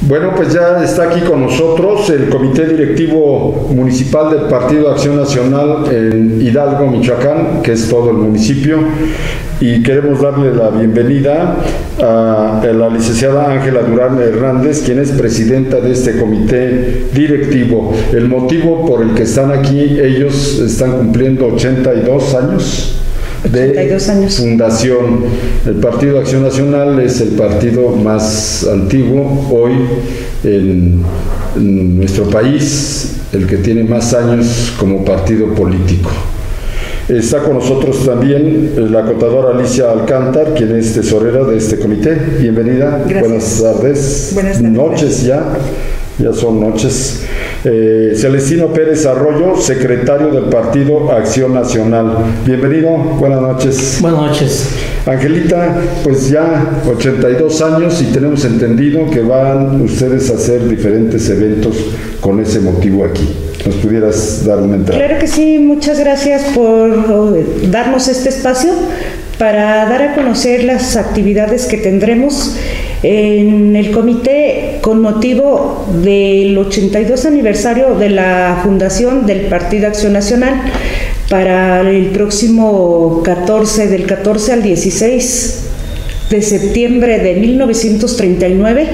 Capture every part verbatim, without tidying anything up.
Bueno, pues ya está aquí con nosotros el Comité Directivo Municipal del Partido de Acción Nacional en Hidalgo, Michoacán, que es todo el municipio, y queremos darle la bienvenida a la licenciada Ángela Durán Hernández, quien es presidenta de este comité directivo. El motivo por el que están aquí, ellos están cumpliendo ochenta y dos años de fundación. El Partido de Acción Nacional es el partido más antiguo hoy en, en nuestro país, el que tiene más años como partido político. Está con nosotros también la contadora Alicia Alcántar, quien es tesorera de este comité. Bienvenida. Gracias. Buenas tardes. Buenas tardes. Noches ya, ya son noches. Eh, Celestino Pérez Arroyo, secretario del Partido Acción Nacional. Bienvenido, buenas noches. Buenas noches. Angelita, pues ya ochenta y dos años y tenemos entendido que van ustedes a hacer diferentes eventos con ese motivo aquí. ¿Nos pudieras dar una entrada? Claro que sí, muchas gracias por darnos este espacio para dar a conocer las actividades que tendremos en el comité con motivo del ochenta y dos aniversario de la fundación del Partido Acción Nacional para el próximo catorce, del catorce al dieciséis de septiembre de mil novecientos treinta y nueve.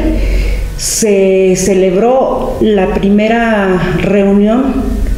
Se celebró la primera reunión,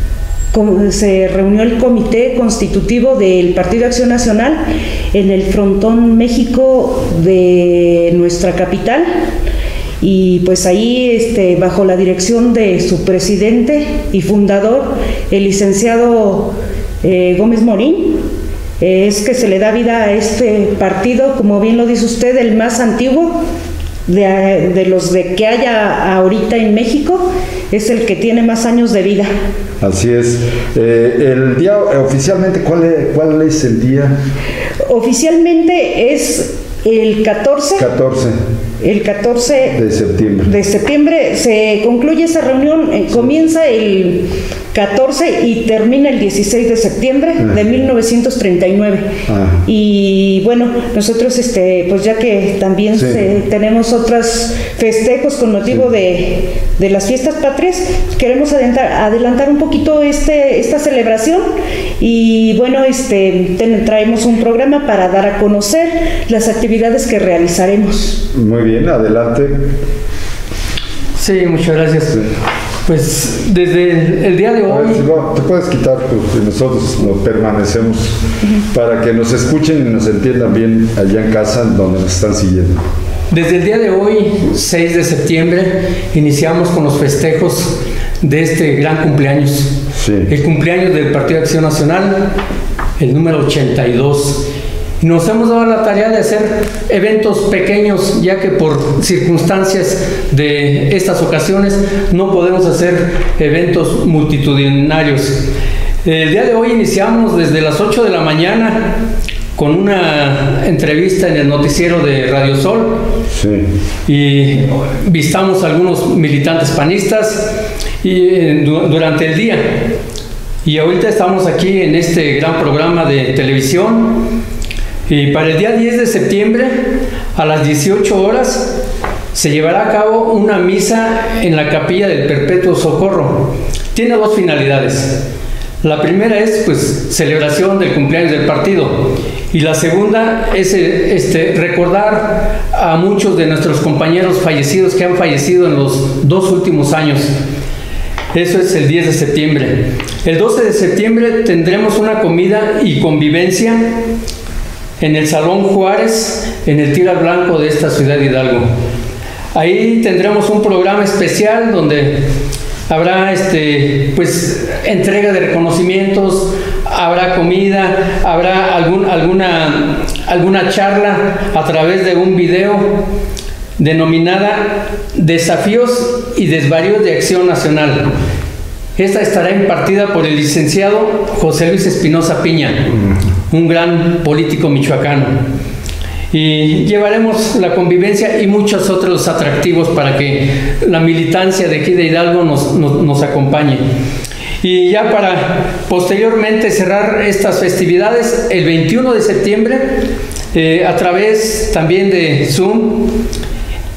se reunió el comité constitutivo del Partido Acción Nacional en el Frontón México de nuestra capital, y pues ahí este, bajo la dirección de su presidente y fundador, el licenciado eh, Gómez Morín, es que se le da vida a este partido, como bien lo dice usted, el más antiguo De, de los de que haya ahorita en México, es el que tiene más años de vida. Así es. Eh, el día, oficialmente, ¿cuál es, ¿cuál es el día? Oficialmente es el catorce. catorce. El catorce de septiembre. De septiembre se concluye esa reunión, eh, comienza el catorce y termina el dieciséis de septiembre ah. de mil novecientos treinta y nueve. Ah. Y bueno, nosotros este pues ya que también sí. se, tenemos otros festejos con motivo sí. de, de las fiestas patrias, queremos adelantar, adelantar un poquito este esta celebración, y bueno, este ten, traemos un programa para dar a conocer las actividades que realizaremos. Muy bien, adelante. Sí, muchas gracias. Sí. Pues desde el, el día de hoy... Ver, no, te puedes quitar, pues nosotros nos permanecemos uh-huh. para que nos escuchen y nos entiendan bien allá en casa donde nos están siguiendo. Desde el día de hoy, seis de septiembre, iniciamos con los festejos de este gran cumpleaños. Sí. El cumpleaños del Partido de Acción Nacional, el número ochenta y dos. Nos hemos dado la tarea de hacer eventos pequeños, ya que por circunstancias de estas ocasiones no podemos hacer eventos multitudinarios. El día de hoy iniciamos desde las ocho de la mañana con una entrevista en el noticiero de Radio Sol. Sí. Y visitamos a algunos militantes panistas y, eh, du- durante el día. Y ahorita estamos aquí en este gran programa de televisión. Y para el día diez de septiembre, a las dieciocho horas, se llevará a cabo una misa en la capilla del Perpetuo Socorro. Tiene dos finalidades. La primera es, pues, celebración del cumpleaños del partido. Y la segunda es este, recordar a muchos de nuestros compañeros fallecidos que han fallecido en los dos últimos años. Eso es el diez de septiembre. El doce de septiembre tendremos una comida y convivencia en el Salón Juárez, en el Tiro al Blanco de esta ciudad de Hidalgo. Ahí tendremos un programa especial donde habrá este, pues, entrega de reconocimientos, habrá comida, habrá algún, alguna, alguna charla a través de un video denominada Desafíos y Desvaríos de Acción Nacional. Esta estará impartida por el licenciado José Luis Espinosa Piña, un gran político michoacano. Y llevaremos la convivencia y muchos otros atractivos para que la militancia de aquí de Hidalgo nos, nos, nos acompañe. Y ya para posteriormente cerrar estas festividades, el veintiuno de septiembre, eh, a través también de Zoom,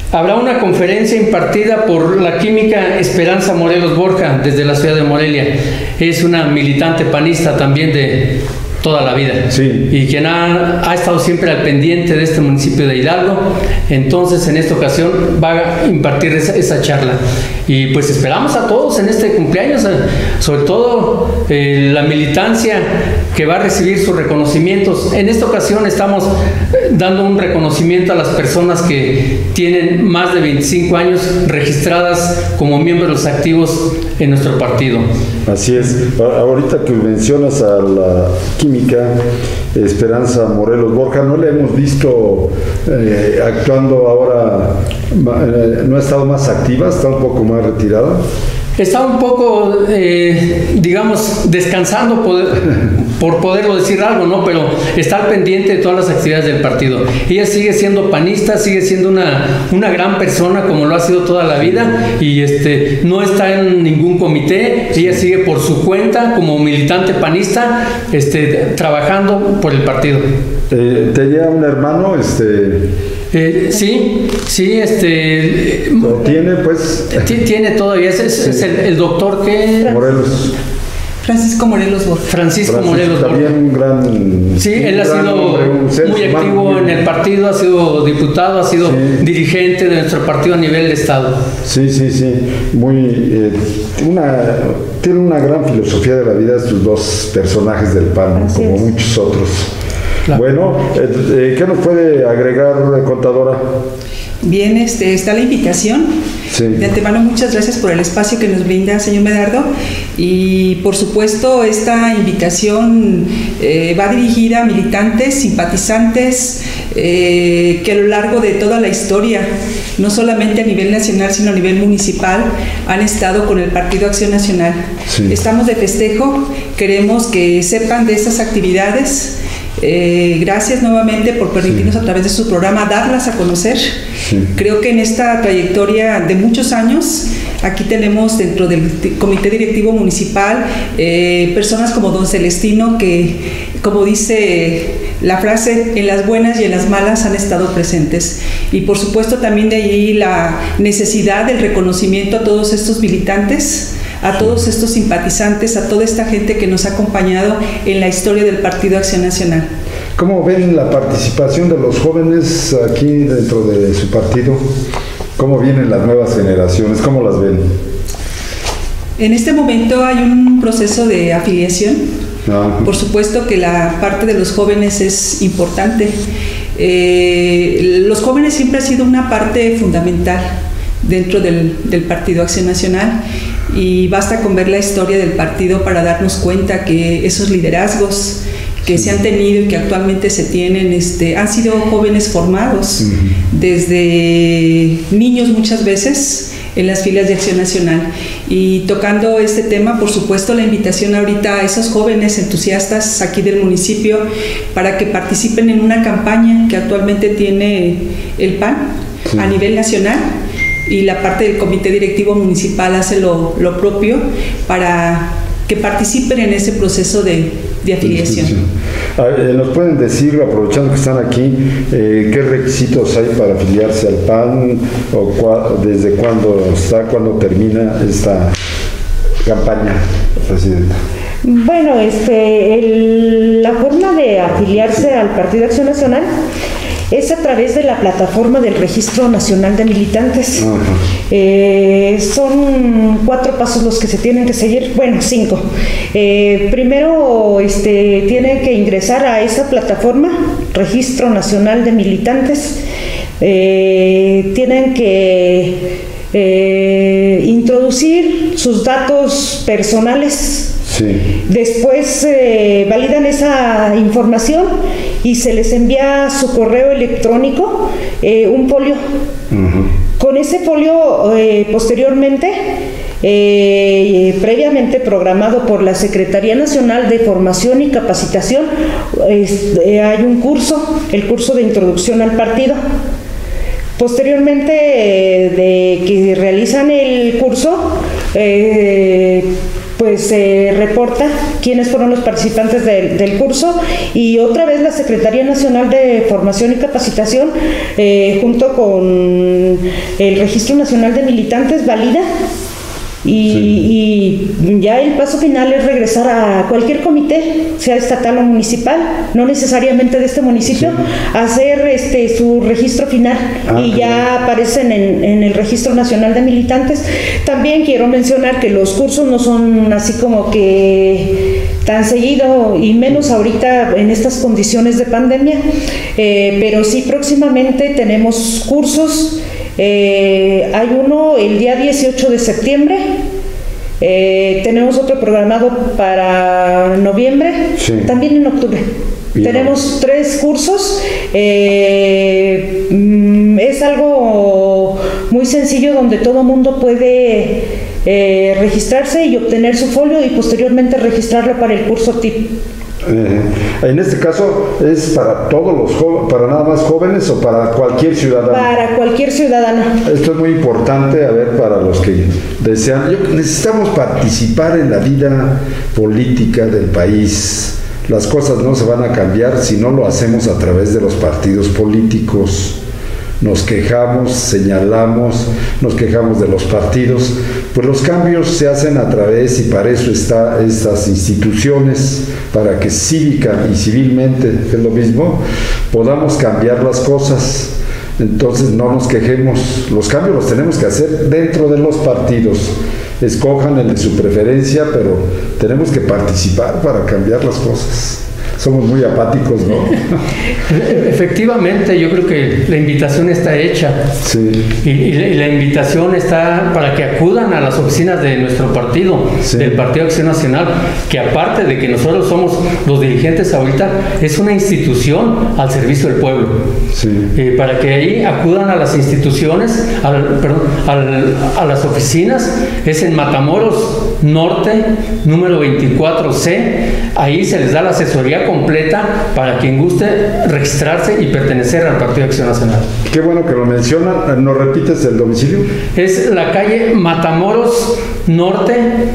Habrá una conferencia impartida por la química Esperanza Morelos Borja desde la ciudad de Morelia. Es una militante panista también de toda la vida, sí. Y quien ha, ha estado siempre al pendiente de este municipio de Hidalgo. Entonces en esta ocasión va a impartir esa, esa charla, y pues esperamos a todos en este cumpleaños, sobre todo eh, la militancia que va a recibir sus reconocimientos. En esta ocasión estamos dando un reconocimiento a las personas que tienen más de veinticinco años registradas como miembros activos en nuestro partido. Así es. Ahorita que mencionas a la química Esperanza Morelos Borja, no le hemos visto eh, actuando ahora, eh, no ha estado más activa, está un poco más retirada. Está un poco, eh, digamos, descansando, poder, por poderlo decir algo, ¿no? Pero está al pendiente de todas las actividades del partido. Ella sigue siendo panista, sigue siendo una, una gran persona, como lo ha sido toda la vida, y este, no está en ningún comité. Ella sigue por su cuenta, como militante panista, este, trabajando por el partido. Eh, ¿Tenía un hermano? Este... Eh, sí, sí, este... ¿Lo tiene, pues? Tiene todavía, es, es, sí. es el, el doctor que... Morelos. Francisco Morelos Borja. Francisco, Francisco Morelos Borja. También un gran... Sí, un él ha gran sido hombre, muy activo humano. En el partido, ha sido diputado, ha sido sí. dirigente de nuestro partido a nivel de estado. Sí, sí, sí. Muy... Eh, una, tiene una gran filosofía de la vida estos dos personajes del P A N, como es. muchos otros. Claro. Bueno, eh, ¿qué nos puede agregar, contadora? Bien, este, está la invitación. Sí. De antemano, muchas gracias por el espacio que nos brinda, señor Medardo. Y por supuesto, esta invitación eh, va dirigida a militantes, simpatizantes, eh, que a lo largo de toda la historia, no solamente a nivel nacional, sino a nivel municipal, han estado con el Partido Acción Nacional. Sí. Estamos de festejo, queremos que sepan de estas actividades. Eh, gracias nuevamente por permitirnos sí. a través de su programa darlas a conocer. Sí. Creo que en esta trayectoria de muchos años, aquí tenemos dentro del Comité Directivo Municipal eh, personas como don Celestino, que, como dice la frase, en las buenas y en las malas han estado presentes. Y por supuesto también de allí la necesidad del reconocimiento a todos estos militantes, a todos estos simpatizantes, a toda esta gente que nos ha acompañado en la historia del Partido Acción Nacional. ¿Cómo ven la participación de los jóvenes aquí dentro de su partido? ¿Cómo vienen las nuevas generaciones? ¿Cómo las ven? En este momento hay un proceso de afiliación. Ah. Por supuesto que la parte de los jóvenes es importante. Eh, los jóvenes siempre han sido una parte fundamental dentro del, del Partido Acción Nacional. Y basta con ver la historia del partido para darnos cuenta que esos liderazgos que se han tenido y que actualmente se tienen este, han sido jóvenes formados uh-huh. desde niños muchas veces en las filas de Acción Nacional. Y tocando este tema, por supuesto, la invitación ahorita a esos jóvenes entusiastas aquí del municipio para que participen en una campaña que actualmente tiene el P A N sí. a nivel nacional. Y la parte del Comité Directivo Municipal hace lo, lo propio para que participen en ese proceso de, de afiliación. Sí, sí, sí. Eh, ¿Nos pueden decir, aprovechando que están aquí, eh, qué requisitos hay para afiliarse al P A N o cua, desde cuándo está, cuándo termina esta campaña, Presidenta? Bueno, este, el, la forma de afiliarse al Partido Acción Nacional es a través de la plataforma del Registro Nacional de Militantes. Uh-huh. Eh, son cuatro pasos los que se tienen que seguir, bueno, cinco. Eh, primero, este, tienen que ingresar a esa plataforma, Registro Nacional de Militantes. Eh, tienen que eh, introducir sus datos personales. Sí. Después eh, validan esa información y se les envía a su correo electrónico eh, un folio. Uh-huh. Con ese folio, eh, posteriormente, eh, previamente programado por la Secretaría Nacional de Formación y Capacitación, eh, hay un curso, el curso de introducción al partido. Posteriormente eh, de que realizan el curso, eh, pues eh, reporta quiénes fueron los participantes de, del curso, y otra vez la Secretaría Nacional de Formación y Capacitación eh, junto con el Registro Nacional de Militantes valida. Y, sí. y ya el paso final es regresar a cualquier comité, sea estatal o municipal, no necesariamente de este municipio, sí. hacer este su registro final ah, y ya bien. aparecen en, en el Registro Nacional de Militantes. También quiero mencionar que los cursos no son así como que tan seguido, y menos ahorita en estas condiciones de pandemia, eh, pero sí próximamente tenemos cursos. Eh, hay uno el día dieciocho de septiembre, eh, tenemos otro programado para noviembre, sí. también en octubre. Bien. Tenemos tres cursos, eh, es algo muy sencillo donde todo mundo puede eh, registrarse y obtener su folio y posteriormente registrarlo para el curso T I P. Eh, en este caso, ¿es para todos los jóvenes, para nada más jóvenes o para cualquier ciudadano? Para cualquier ciudadano. Esto es muy importante, a ver, para los que desean. Yo, necesitamos participar en la vida política del país. Las cosas no se van a cambiar si no lo hacemos a través de los partidos políticos. Nos quejamos, señalamos, nos quejamos de los partidos, pues los cambios se hacen a través, y para eso están estas instituciones, para que cívica y civilmente, que es lo mismo, podamos cambiar las cosas. Entonces no nos quejemos, los cambios los tenemos que hacer dentro de los partidos. Escojan el de su preferencia, pero tenemos que participar para cambiar las cosas. Somos muy apáticos, ¿no? Efectivamente, yo creo que la invitación está hecha. Sí. Y, y la invitación está para que acudan a las oficinas de nuestro partido, sí. del Partido Acción Nacional, que aparte de que nosotros somos los dirigentes ahorita, es una institución al servicio del pueblo. Sí. Eh, para que ahí acudan a las instituciones, al, perdón, al, a las oficinas, es en Matamoros Norte, número veinticuatro C, ahí se les da la asesoría completa para quien guste registrarse y pertenecer al Partido de Acción Nacional. Qué bueno que lo mencionan. ¿Nos repites el domicilio? Es la calle Matamoros Norte,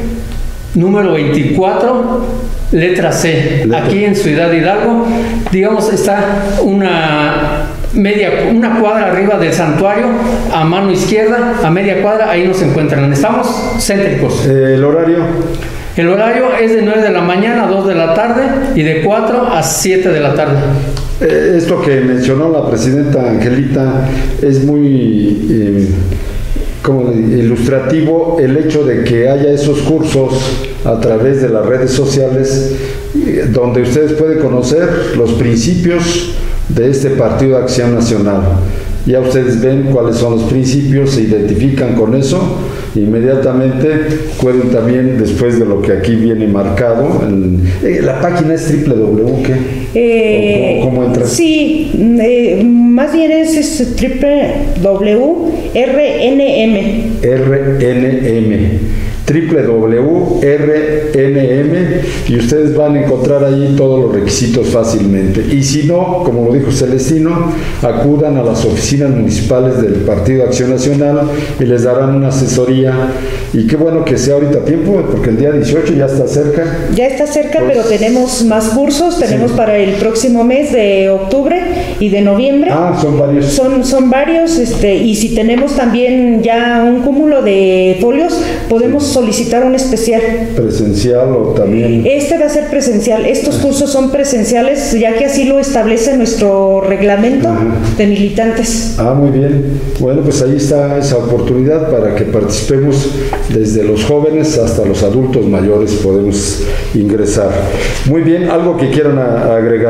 número veinticuatro, letra C, letra. Aquí en Ciudad Hidalgo. Digamos, está una media, una cuadra arriba del santuario, a mano izquierda, a media cuadra, ahí nos encuentran. Estamos céntricos. ¿El horario? El horario es de nueve de la mañana a dos de la tarde y de cuatro a siete de la tarde. Eh, esto que mencionó la presidenta Angelita es muy eh, como ilustrativo, el hecho de que haya esos cursos a través de las redes sociales, eh, donde ustedes pueden conocer los principios de este Partido de Acción Nacional. Ya ustedes ven cuáles son los principios, se identifican con eso, inmediatamente pueden también, después de lo que aquí viene marcado, en, eh, la página es doble u doble u doble u, ¿qué? Eh, ¿Cómo, cómo entras? Sí, eh, más bien es, es doble u doble u doble u R N M. R N M. doble u doble u doble u punto R N M, y ustedes van a encontrar ahí todos los requisitos fácilmente. Y si no, como lo dijo Celestino, acudan a las oficinas municipales del Partido de Acción Nacional y les darán una asesoría. Y qué bueno que sea ahorita tiempo, porque el día dieciocho ya está cerca. Ya está cerca, pues, pero tenemos más cursos, tenemos sí. para el próximo mes de octubre y de noviembre. Ah, son varios. Son, son varios, este, y si tenemos también ya un cúmulo de folios, podemos sí. solicitar un especial. ¿Presencial o también? Este va a ser presencial. Estos cursos son presenciales, ya que así lo establece nuestro reglamento Ajá. de militantes. Ah, muy bien. Bueno, pues ahí está esa oportunidad para que participemos. Desde los jóvenes hasta los adultos mayores podemos ingresar. Muy bien, ¿algo que quieran a, agregar?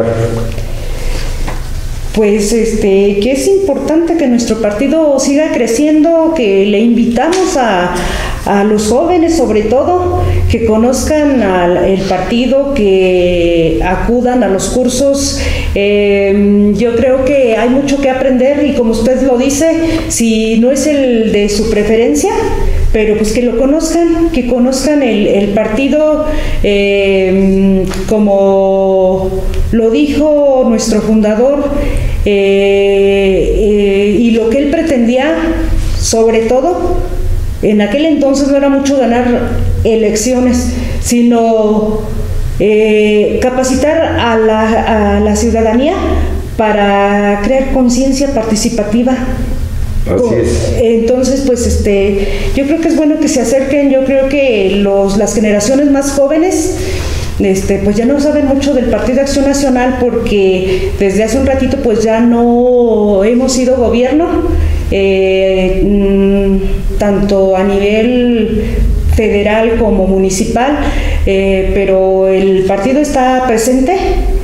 Pues este, que es importante que nuestro partido siga creciendo, que le invitamos a, a los jóvenes sobre todo, que conozcan al el partido, que acudan a los cursos. Eh, yo creo que hay mucho que aprender y como usted lo dice, si no es el de su preferencia, pero pues que lo conozcan, que conozcan el, el partido, eh, como lo dijo nuestro fundador, eh, eh, y lo que él pretendía, sobre todo, en aquel entonces no era mucho ganar elecciones, sino eh, capacitar a la, a la ciudadanía para crear conciencia participativa. Así es. Entonces, pues este, yo creo que es bueno que se acerquen. Yo creo que los, las generaciones más jóvenes Este, pues ya no saben mucho del Partido de Acción Nacional, porque desde hace un ratito pues ya no hemos sido gobierno, eh, mmm, tanto a nivel federal como municipal, eh, pero el partido está presente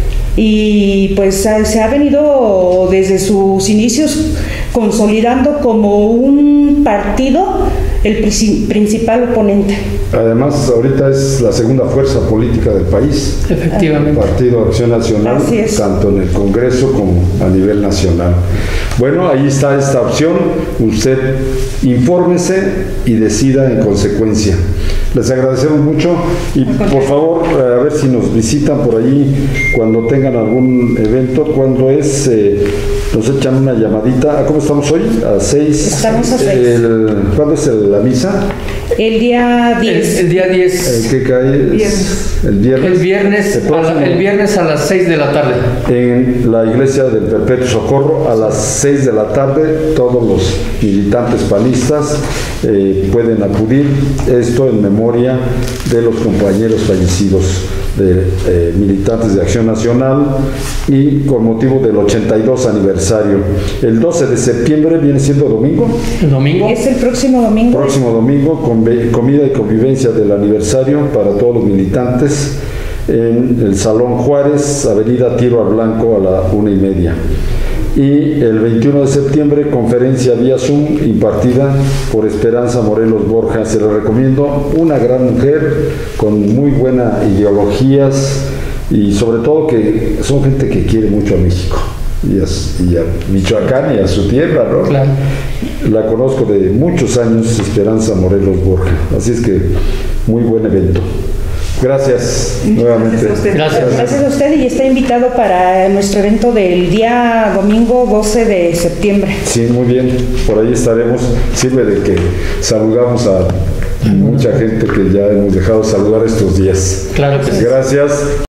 y pues se ha venido desde sus inicios consolidando como un partido el principal oponente. Además, ahorita es la segunda fuerza política del país. Efectivamente. Partido Acción Nacional, tanto en el Congreso como a nivel nacional. Bueno, ahí está esta opción. Usted infórmese y decida en consecuencia. Les agradecemos mucho y por favor, a ver si nos visitan por ahí cuando tengan algún evento. ¿Cuándo es? Eh, nos echan una llamadita. ¿A cómo estamos hoy? A seis. Estamos a seis. El, ¿Cuándo es el, la misa? El día diez. El, el día diez. ¿Qué cae? Viernes. El viernes. El viernes, el, a la, el viernes a las seis de la tarde. En la iglesia del Perpetuo Socorro a las seis de la tarde. Todos los militantes panistas eh, pueden acudir. Esto en memoria de los compañeros fallecidos de eh, militantes de Acción Nacional y con motivo del ochenta y dos aniversario. El doce de septiembre viene siendo domingo. ¿El domingo? Es el próximo domingo. Próximo domingo, con comida y convivencia del aniversario para todos los militantes en el Salón Juárez, Avenida Tiro al Blanco, a la una y media. Y el veintiuno de septiembre, conferencia vía Zoom impartida por Esperanza Morelos Borja. Se la recomiendo, una gran mujer con muy buenas ideologías y sobre todo que son gente que quiere mucho a México y a, y a Michoacán y a su tierra, ¿no? Claro. La conozco de muchos años, Esperanza Morelos Borja, así es que muy buen evento. Gracias nuevamente. Gracias a usted. Gracias. Gracias a usted, y está invitado para nuestro evento del día domingo doce de septiembre. Sí, muy bien, por ahí estaremos. Sirve de que saludamos a mucha gente que ya hemos dejado saludar estos días. Claro que sí. Gracias.